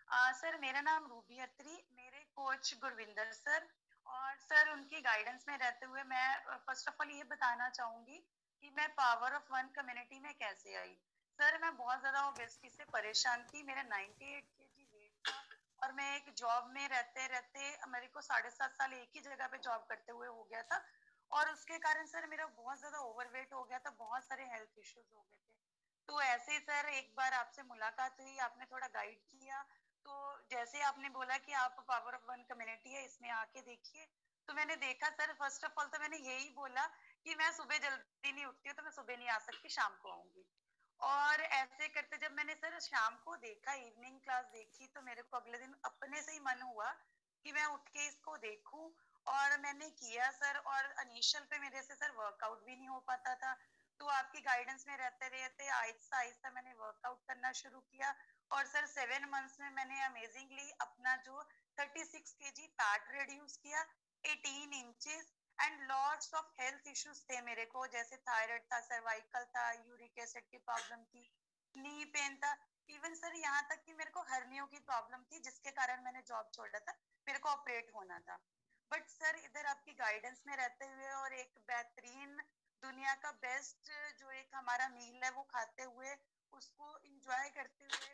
Sir मेरा नाम रूबी अत्री, मेरे कोच गुरविंदर सर। और सर उनकी गाइडेंस में रहते हुए मैं फर्स्ट ऑफ ऑल ये बताना चाहूंगी कि मैं पावर ऑफ वन कम्युनिटी में कैसे आई। सर मैं बहुत ज्यादा ओबेसिटी से परेशान थी, मेरा 98 केजी वेट था। और मैं एक जॉब में रहते रहते मेरे को 7.5 साल एक ही जगह पे जॉब करते हुए हो गया था। और उसके कारण सर मेरा बहुत ज्यादा ओवरवेट हो गया था, बहुत सारे हेल्थ इश्यूज हो गए थे। तो ऐसे ही सर एक बार आपसे मुलाकात हुई, आपने थोड़ा गाइड किया। तो जैसे आपने बोला कि आप पावर ऑफ वन कम्युनिटी है, इसमें आके देखिए। तो मैंने देखा सर, फर्स्ट ऑफ ऑल तो मैंने यही बोला कि मैं सुबह जल्दी नहीं उठती हूँ, तो मैं सुबह नहीं आ सकती, शाम को आऊंगी। और ऐसे करते जब मैंने सर शाम को देखा, इवनिंग क्लास देखी, तो मेरे को अगले दिन अपने से ही मन हुआ कि मैं उठ के इसको देखूं। और मैंने किया सर, और इनिशियल पे मेरे से सर वर्कआउट भी नहीं हो पाता था। तो आपकी गाइडेंस में रहते रहते आहिस्ता आहिस्ता मैंने वर्कआउट करना शुरू किया। और सर 7 मंथ्स में मैंने अमेजिंगली अपना जो 36 केजी फैट रिड्यूस किया, 18 inches. And lots of health issues थे मेरे को, जैसे थायराइड था, सर्वाइकल था, यूरिक एसिड की प्रॉब्लम थी, नी पेन था। इवन सर यहाँ तक कि मेरे को हर्नियों की प्रॉब्लम थी, जिसके कारण मैंने जॉब छोड़ा था, मेरे को ऑपरेट होना था। बट सर इधर आपकी गाइडेंस में रहते हुए और एक बेहतरीन दुनिया का बेस्ट जो एक हमारा मील है वो खाते हुए, उसको इंजॉय करते हुए,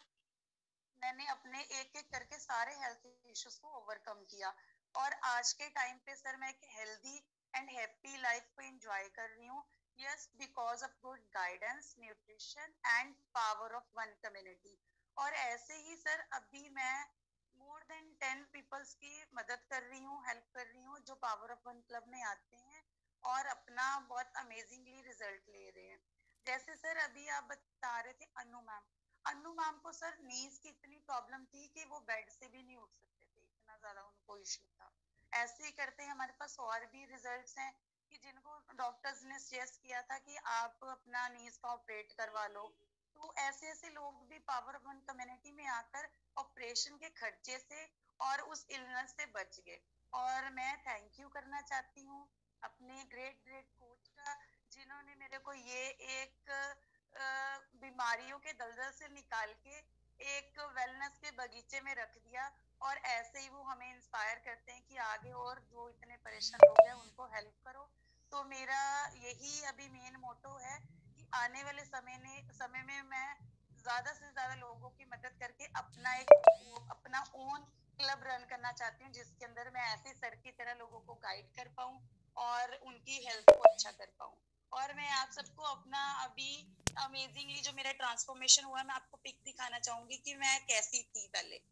मैंने अपने एक एक करके सारे हेल्थ इश्यूज को ओवरकम किया। और आज के टाइम पे सर मैं एक हेल्दी एंड हैप्पी लाइफ को एंजॉय कर रही हूँ। Yes, because of good guidance, nutrition and power of one community. और ऐसे ही सर अभी मैं मोर देन 10 पीपल्स की मदद कर रही हूँ, हेल्प कर रही हूँ, जो पावर ऑफ वन क्लब में आते हैं और अपना बहुत अमेजिंगली रिजल्ट ले रहे हैं। जैसे सर अभी आप बता रहे थे अनु मैम, अन्नू मैम को सर नीज की इतनी प्रॉब्लम थी कि वो बेड से भी नहीं उठ सकते थे, इतना ज्यादा उनको इश्यू था। ऐसे ही करते हमारे पास और भी रिजल्ट्स हैं कि जिनको डॉक्टर्स ने सजेस्ट किया था कि आप अपना नीज का ऑपरेट करवा लो। तो ऐसे ऐसे लोग भी पावर वन कम्युनिटी में आकर ऑपरेशन के खर्चे से और उस इलनेस से बच गए। और मैं थैंक यू करना चाहती हूँ अपने ग्रेट ग्रेट कोच का, जिन्होंने मेरे को ये एक बीमारियों के दलदल से निकाल के एक वेलनेस के बगीचे में रख दिया। और ऐसे ही वो हमें इंस्पायर करते हैं कि आगे और जो इतने परेशान लोग हैं उनको हेल्प करो। तो मेरा यही अभी मेन मोटो है कि आने वाले समय में मैं ज्यादा से ज्यादा लोगों की मदद करके अपना ओन क्लब रन करना चाहती हूँ, जिसके अंदर मैं ऐसे सर की तरह लोगों को गाइड कर पाऊँ और उनकी हेल्थ को अच्छा कर पाऊँ। और मैं आप सबको अपना अभी अमेजिंगली जो मेरा ट्रांसफॉर्मेशन हुआ, मैं आपको पिक दिखाना चाहूंगी कि मैं कैसी थी पहले।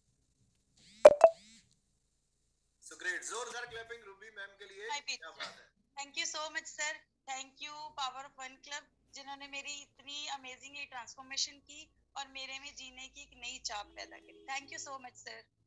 सो ग्रेट, जोरदार क्लैपिंग रूबी मैम के लिए, क्या बात है। Thank you so much sir. Thank you power of one club, जिन्होंने मेरी इतनी अमेजिंगली ट्रांसफॉर्मेशन की और मेरे में जीने की एक नई चाप पैदा करी। Thank you so much sir.